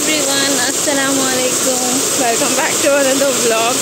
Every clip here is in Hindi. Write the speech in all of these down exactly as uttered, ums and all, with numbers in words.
एवरीवन, अस्सलाम वालेकुम, welcome back to another vlog.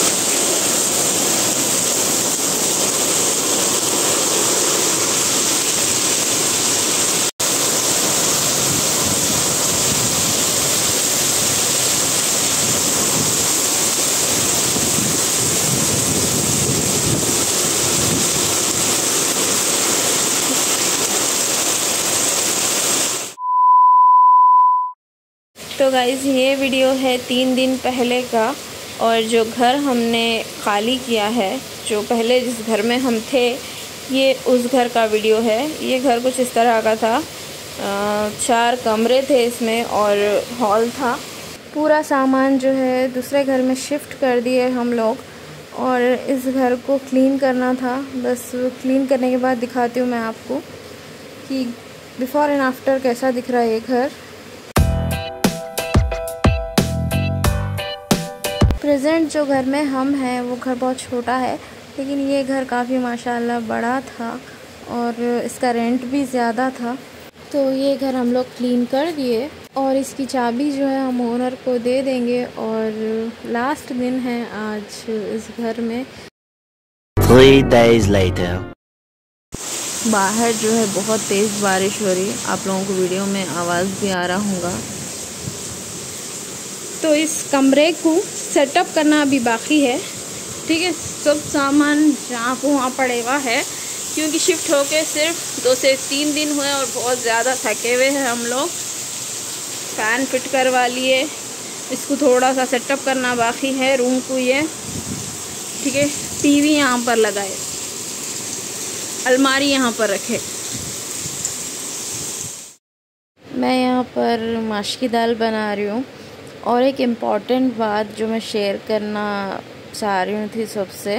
तो गाइज़, ये वीडियो है तीन दिन पहले का, और जो घर हमने खाली किया है, जो पहले जिस घर में हम थे, ये उस घर का वीडियो है। ये घर कुछ इस तरह का था। आ, चार कमरे थे इसमें और हॉल था। पूरा सामान जो है दूसरे घर में शिफ्ट कर दिए हम लोग, और इस घर को क्लीन करना था। बस क्लीन करने के बाद दिखाती हूँ मैं आपको कि बिफ़ोर एंड आफ्टर कैसा दिख रहा है ये घर। प्रेजेंट जो घर में हम हैं वो घर बहुत छोटा है, लेकिन ये घर काफ़ी माशाल्लाह बड़ा था और इसका रेंट भी ज़्यादा था। तो ये घर हम लोग क्लीन कर दिए और इसकी चाबी जो है हम ओनर को दे देंगे। और लास्ट दिन है आज इस घर में। Three days later. बाहर जो है बहुत तेज़ बारिश हो रही है, आप लोगों को वीडियो में आवाज़ भी आ रहा होगा। तो इस कमरे को सेटअप करना अभी बाकी है, ठीक है। सब सामान जहाँ को वहाँ पड़े हुआ है, क्योंकि शिफ्ट होके सिर्फ दो से तीन दिन हुए और बहुत ज़्यादा थके हुए हैं हम लोग। फ़ैन फिट करवा लिए, इसको थोड़ा सा सेटअप करना बाकी है रूम को, ये ठीक है। टीवी यहाँ पर लगाए, अलमारी यहाँ पर रखे। मैं यहाँ पर माश की दाल बना रही हूँ। और एक इम्पॉर्टेंट बात जो मैं शेयर करना चाह रही हूँ थी सबसे,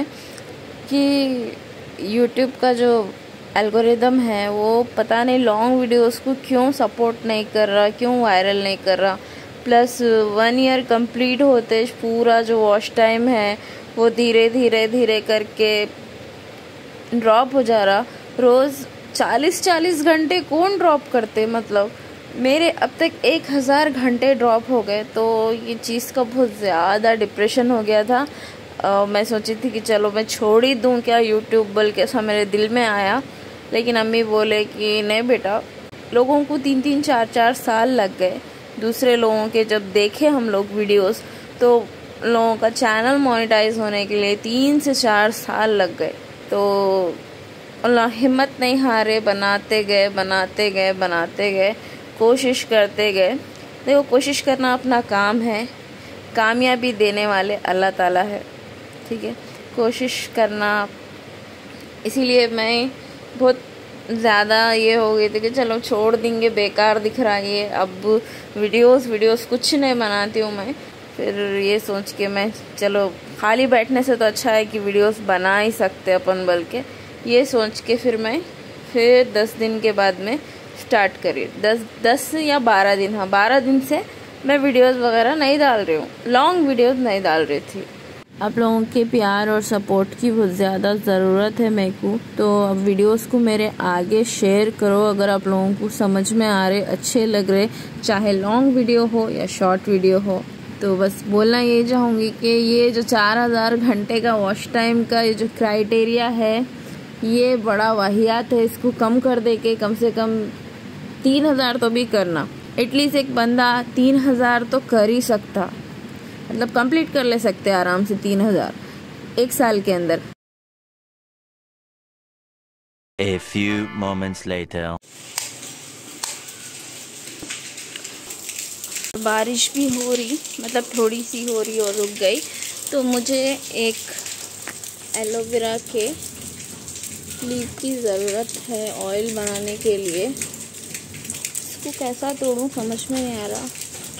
कि यूट्यूब का जो एल्गोरिदम है वो पता नहीं लॉन्ग वीडियोस को क्यों सपोर्ट नहीं कर रहा, क्यों वायरल नहीं कर रहा। प्लस वन ईयर कंप्लीट होते पूरा जो वॉच टाइम है वो धीरे धीरे धीरे करके ड्रॉप हो जा रहा। रोज़ चालीस चालीस घंटे कौन ड्रॉप करते, मतलब मेरे अब तक एक हज़ार घंटे ड्रॉप हो गए। तो ये चीज़ का बहुत ज़्यादा डिप्रेशन हो गया था। आ, मैं सोची थी कि चलो मैं छोड़ ही दूँ क्या यूट्यूब, बल्कि ऐसा मेरे दिल में आया। लेकिन अम्मी बोले कि नहीं बेटा, लोगों को तीन तीन चार चार साल लग गए। दूसरे लोगों के जब देखे हम लोग वीडियोस, तो लोगों का चैनल मोनेटाइज होने के लिए तीन से चार साल लग गए। तो अल्लाह हिम्मत नहीं हारे, बनाते गए बनाते गए बनाते गए कोशिश करते गए। देखो, कोशिश करना अपना काम है, कामयाबी देने वाले अल्लाह ताला है, ठीक है। कोशिश करना, इसीलिए मैं बहुत ज़्यादा ये हो गई थी कि चलो छोड़ देंगे, बेकार दिख रहा है ये। अब वीडियोस वीडियोस कुछ नहीं बनाती हूँ मैं। फिर ये सोच के मैं, चलो खाली बैठने से तो अच्छा है कि वीडियोस बना ही सकते अपन, बल्कि ये सोच के फिर मैं फिर दस दिन के बाद में स्टार्ट करी। दस दस या बारह दिन, हाँ बारह दिन से मैं वीडियोस वगैरह नहीं डाल रही हूँ, लॉन्ग वीडियोस नहीं डाल रही थी। आप लोगों के प्यार और सपोर्ट की बहुत ज़्यादा ज़रूरत है मेरे को। तो अब वीडियोस को मेरे आगे शेयर करो, अगर आप लोगों को समझ में आ रहे, अच्छे लग रहे, चाहे लॉन्ग वीडियो हो या शॉर्ट वीडियो हो। तो बस बोलना ये चाहूँगी कि ये जो चार हज़ार घंटे का वॉच टाइम का ये जो क्राइटेरिया है, ये बड़ा वाहियात है। इसको कम कर दे के कम से कम तीन हज़ार तो भी करना। एटलीस्ट एक बंदा तीन हज़ार तो कर ही सकता, मतलब कंप्लीट कर ले सकते आराम से तीन हज़ार एक साल के अंदर। A few moments later. बारिश भी हो रही, मतलब थोड़ी सी हो रही और रुक गई। तो मुझे एक एलोवेरा के लीफ की ज़रूरत है ऑयल बनाने के लिए। इसको कैसा तोड़ूं समझ में नहीं आ रहा।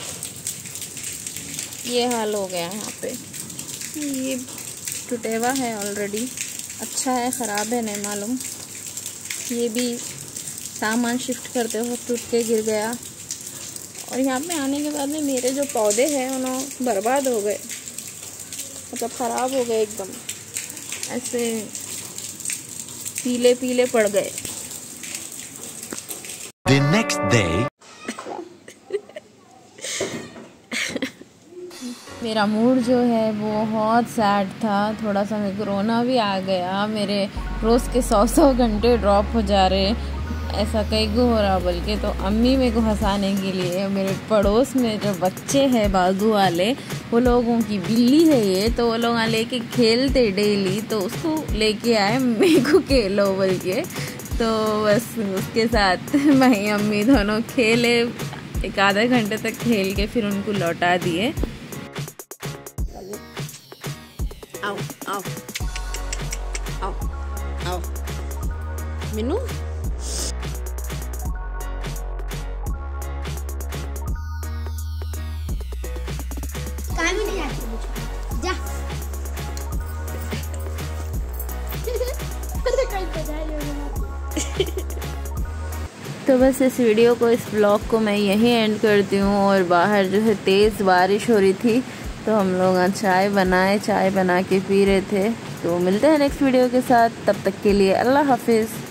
ये हाल हो गया यहाँ पे। ये टूटा हुआ है ऑलरेडी, अच्छा है ख़राब है नहीं मालूम। ये भी सामान शिफ्ट करते वक्त टूट के गिर गया। और यहाँ पे आने के बाद में मेरे जो पौधे हैं उन्होंने बर्बाद हो गए, मतलब ख़राब हो गए एकदम, ऐसे पीले पीले पड़ गए। The next day. मेरा मूड जो है वो बहुत सैड था, थोड़ा सा मैं कोरोना भी आ गया, मेरे रोज़ के सौ सौ घंटे ड्रॉप हो जा रहे, ऐसा कई को हो रहा। बल्कि तो अम्मी मेरे को हंसाने के लिए, मेरे पड़ोस में जो बच्चे हैं बाजू वाले, वो लोगों की बिल्ली है ये, तो वो लोग लेके खेलते डेली, तो उसको लेके आए मेरे को खेलो बोल के, तो बस उसके साथ भाई अम्मी दोनों खेले, एक आधे घंटे तक खेल के फिर उनको लौटा दिए। आओ आओ आओ आओ मीनू, काम ही नहीं आती जा तो बस इस वीडियो को, इस ब्लॉग को मैं यहीं एंड करती हूँ। और बाहर जो है तेज़ बारिश हो रही थी, तो हम लोग आज चाय बनाए, चाय बना के पी रहे थे। तो मिलते हैं नेक्स्ट वीडियो के साथ, तब तक के लिए अल्लाह हाफिज़।